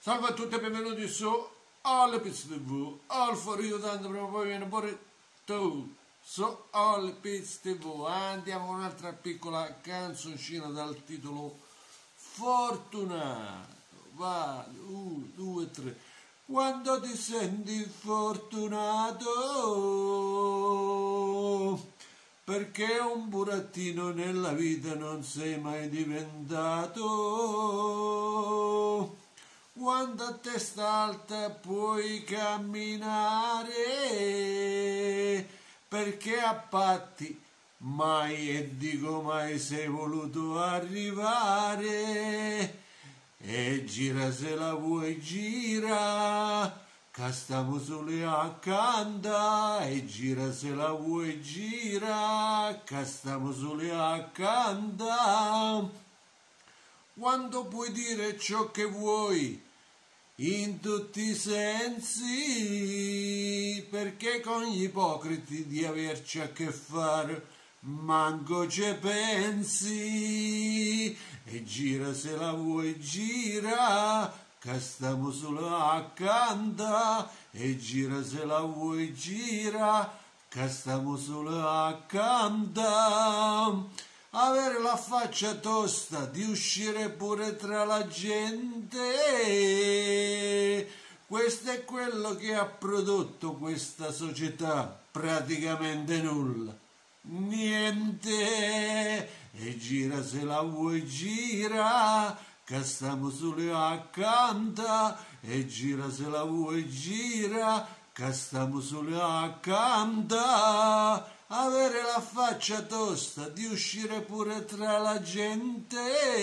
Salve a tutti e benvenuti su All Pizza TV, All for you, tanto prima o poi viene pure tu, su All Pizza TV. Andiamo con un'altra piccola canzoncina dal titolo Fortunato. Va, 1, 2, 3. Quando ti senti fortunato, perché un burattino nella vita non sei mai diventato. Quando a testa alta puoi camminare, perché a patti mai e dico mai sei voluto arrivare. E gira se la vuoi gira, che stiamo soli accanto. E gira se la vuoi gira, che stiamo soli accanto. Quando puoi dire ciò che vuoi in tutti i sensi, perché con gli ipocriti di averci a che fare manco ci pensi. E gira se la vuoi gira, che stiamo solo accanto. E gira se la vuoi gira, che stiamo solo accanto. Avere la faccia tosta di uscire pure tra la gente, questo è quello che ha prodotto questa società, praticamente nulla, niente. E gira se la vuoi gira, che stiamo solo accanto. E gira se la vuoi gira, che stiamo solo accanto. Avere la faccia tosta di uscire pure tra la gente,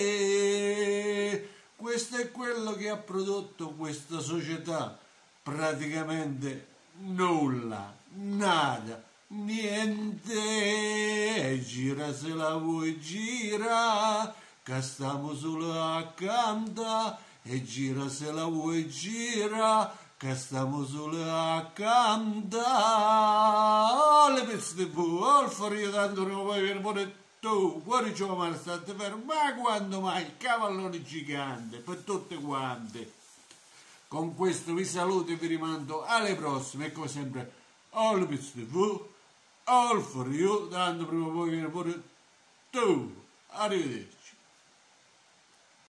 questo è quello che ha prodotto questa società, praticamente nulla, nada, niente. E gira se la vuoi gira, che stiamo solo accanto. E gira se la vuoi gira, che stiamo solo accanto. Alle Pizza TV, all for you, tanto non puoi venire pure tu. Fuori ciò ma state fermo, ma quando mai? Il cavallone gigante, per tutte quante. Con questo vi saluto e vi rimando alle prossime. E come sempre, All Pizza TV, all for you, tanto prima o poi viene pure tu. Arrivederci.